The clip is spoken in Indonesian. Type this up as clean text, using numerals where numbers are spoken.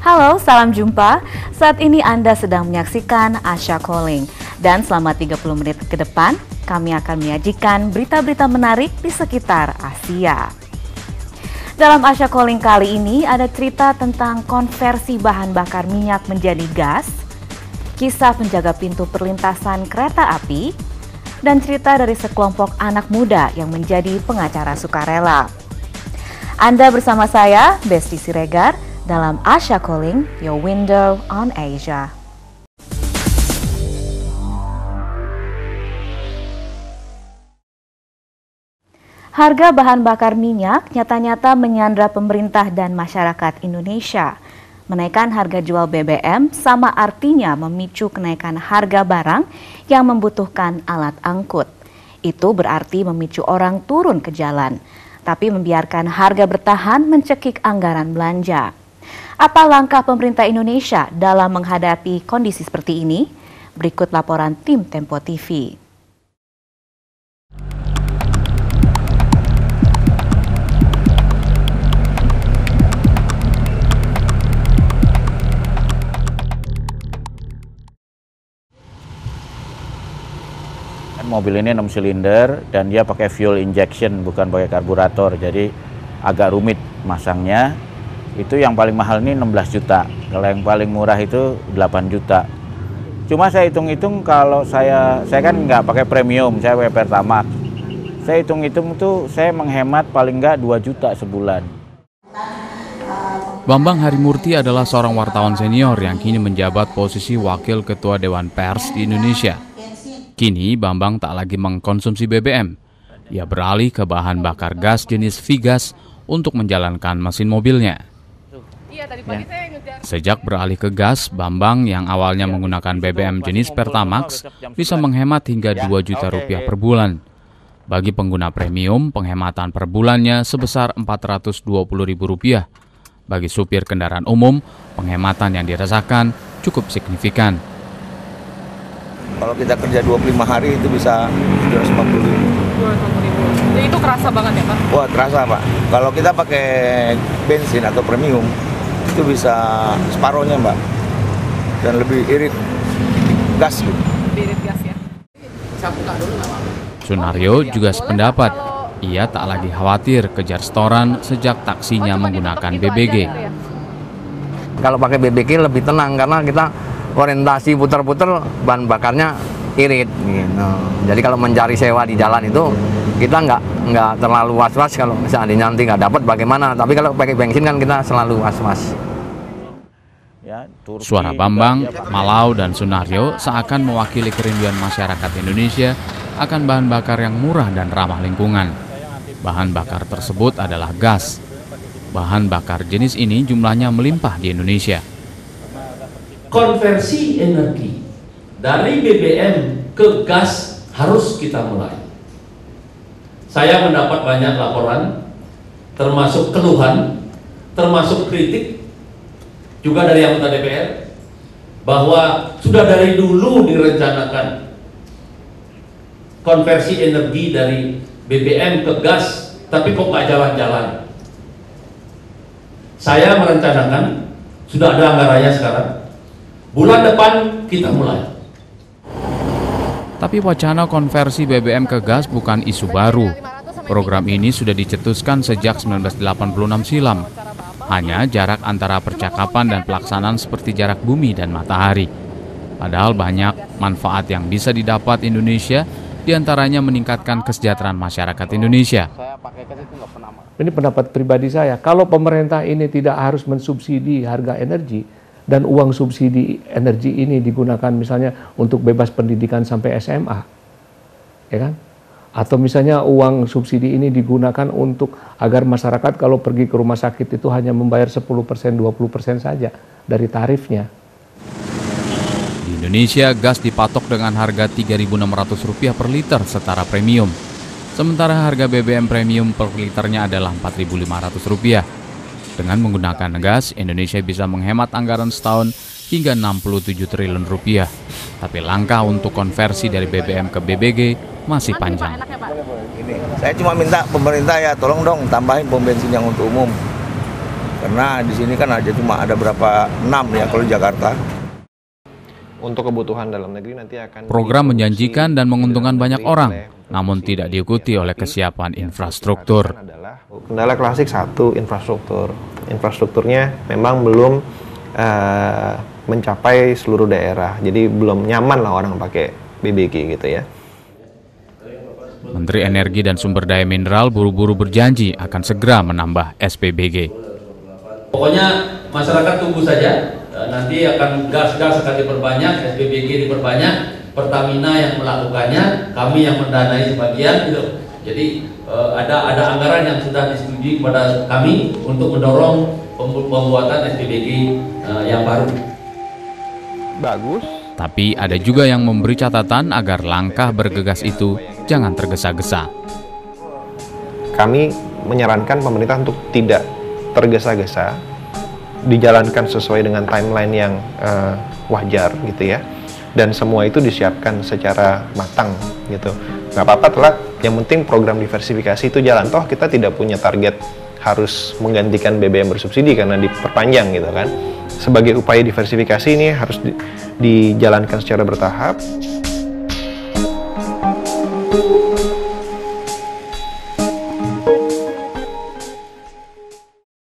Halo, salam jumpa. Saat ini Anda sedang menyaksikan Asia Calling. Dan selama 30 menit ke depan, kami akan menyajikan berita-berita menarik di sekitar Asia. Dalam Asia Calling kali ini ada cerita tentang konversi bahan bakar minyak menjadi gas, kisah penjaga pintu perlintasan kereta api, dan cerita dari sekelompok anak muda yang menjadi pengacara sukarela. Anda bersama saya, Besti Siregar, dalam Asia Calling, Your Window on Asia. Harga bahan bakar minyak nyata-nyata menyandra pemerintah dan masyarakat Indonesia. Menaikkan harga jual BBM sama artinya memicu kenaikan harga barang yang membutuhkan alat angkut. Itu berarti memicu orang turun ke jalan, tapi membiarkan harga bertahan mencekik anggaran belanja. Apa langkah pemerintah Indonesia dalam menghadapi kondisi seperti ini? Berikut laporan tim Tempo TV. Mobil ini 6 silinder dan dia pakai fuel injection, bukan pakai karburator, jadi agak rumit masangnya. Itu yang paling mahal ini 16 juta, kalau yang paling murah itu 8 juta. Cuma saya hitung-hitung, kalau saya kan nggak pakai premium, saya pakai Pertamax. Saya hitung-hitung tuh saya menghemat paling nggak 2 juta sebulan. Bambang Harimurti adalah seorang wartawan senior yang kini menjabat posisi Wakil Ketua Dewan Pers di Indonesia. Kini Bambang tak lagi mengkonsumsi BBM. Ia beralih ke bahan bakar gas jenis Vigas untuk menjalankan mesin mobilnya. Sejak beralih ke gas, Bambang yang awalnya menggunakan BBM jenis Pertamax bisa menghemat hingga 2 juta rupiah per bulan. Bagi pengguna premium, penghematan per bulannya sebesar Rp420.000. Bagi supir kendaraan umum, penghematan yang dirasakan cukup signifikan. Kalau kita kerja 25 hari itu bisa 250.000. Jadi itu kerasa banget ya Pak? Wah, terasa Pak. Kalau kita pakai bensin atau premium itu bisa separohnya Mbak. Dan lebih irit gas gitu. Lebih irit gas ya. Sunario juga sependapat. Ia tak lagi khawatir kejar setoran sejak taksinya menggunakan BBG. Kalau pakai BBG lebih tenang karena kita orientasi putar-putar bahan bakarnya irit gitu. Jadi kalau mencari sewa di jalan itu kita nggak terlalu was-was kalau misalnya nanti nggak dapat bagaimana. Tapi kalau pakai bensin kan kita selalu was-was. Suara Bambang, Malau, dan Sunario seakan mewakili kerinduan masyarakat Indonesia akan bahan bakar yang murah dan ramah lingkungan. Bahan bakar tersebut adalah gas. Bahan bakar jenis ini jumlahnya melimpah di Indonesia. Konversi energi dari BBM ke gas harus kita mulai. Saya mendapat banyak laporan, termasuk keluhan, termasuk kritik, juga dari anggota DPR, bahwa sudah dari dulu direncanakan konversi energi dari BBM ke gas, tapi kok nggak jalan-jalan. Saya merencanakan, sudah ada anggarannya sekarang, bulan depan kita mulai. Tapi wacana konversi BBM ke gas bukan isu baru. Program ini sudah dicetuskan sejak 1986 silam. Hanya jarak antara percakapan dan pelaksanaan seperti jarak bumi dan matahari. Padahal banyak manfaat yang bisa didapat Indonesia, diantaranya meningkatkan kesejahteraan masyarakat Indonesia. Ini pendapat pribadi saya, kalau pemerintah ini tidak harus mensubsidi harga energi, dan uang subsidi energi ini digunakan misalnya untuk bebas pendidikan sampai SMA, ya kan? Atau misalnya uang subsidi ini digunakan untuk agar masyarakat kalau pergi ke rumah sakit itu hanya membayar 10%, 20% saja dari tarifnya. Di Indonesia, gas dipatok dengan harga Rp3.600 per liter setara premium. Sementara harga BBM premium per liternya adalah Rp4.500. Dengan menggunakan gas, Indonesia bisa menghemat anggaran setahun hingga Rp67 triliun. Tapi langkah untuk konversi dari BBM ke BBG masih panjang. Saya cuma minta pemerintah ya tolong dong tambahin pom bensin yang untuk umum. Karena di sini kan cuma ada berapa 6 ya kalau di Jakarta. Untuk kebutuhan dalam negeri nanti akan Program menjanjikan dan menguntungkan banyak orang, namun tidak diikuti oleh kesiapan infrastruktur. Kendala klasik satu, infrastruktur. Infrastrukturnya memang belum mencapai seluruh daerah, jadi belum nyaman lah orang pakai BBG gitu ya. Menteri Energi dan Sumber Daya Mineral buru-buru berjanji akan segera menambah SPBG. Pokoknya masyarakat tunggu saja, nanti akan gas akan diperbanyak, SPBG diperbanyak, Pertamina yang melakukannya, kami yang mendanai sebagian gitu. Jadi ada anggaran yang sudah disetujui kepada kami untuk mendorong pembuatan SPBG yang baru. Bagus. Tapi ada juga yang memberi catatan agar langkah bergegas itu jangan tergesa-gesa. Kami menyarankan pemerintah untuk tidak tergesa-gesa, dijalankan sesuai dengan timeline yang wajar gitu ya, dan semua itu disiapkan secara matang gitu. Nggak apa-apa telat, yang penting program diversifikasi itu jalan. Toh kita tidak punya target harus menggantikan BBM bersubsidi karena diperpanjang gitu kan. Sebagai upaya diversifikasi ini harus dijalankan secara bertahap.